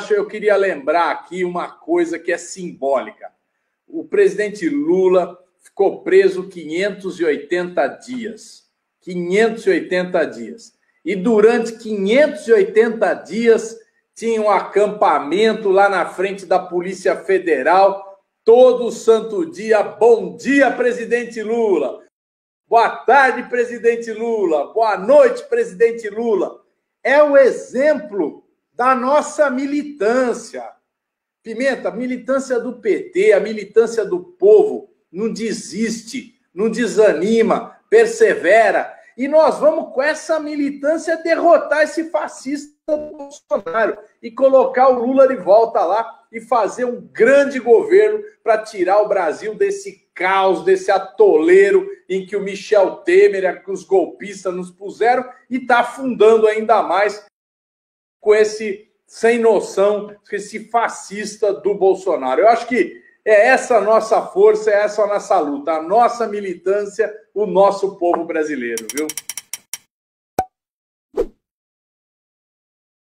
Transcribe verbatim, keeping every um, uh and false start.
eu queria lembrar aqui uma coisa que é simbólica. O presidente Lula ficou preso quinhentos e oitenta dias. quinhentos e oitenta dias. E durante quinhentos e oitenta dias tinha um acampamento lá na frente da Polícia Federal, todo santo dia. Bom dia, presidente Lula. Boa tarde, presidente Lula. Boa noite, presidente Lula. É o exemplo da nossa militância. Pimenta, a militância do P T, a militância do povo, não desiste, não desanima, persevera. E nós vamos, com essa militância, derrotar esse fascista Bolsonaro e colocar o Lula de volta lá e fazer um grande governo para tirar o Brasil desse caos, desse atoleiro em que o Michel Temer, que os golpistas nos puseram, e está afundando ainda mais com esse sem noção, esse fascista do Bolsonaro. Eu acho que é essa a nossa força, é essa a nossa luta, a nossa militância, o nosso povo brasileiro, viu?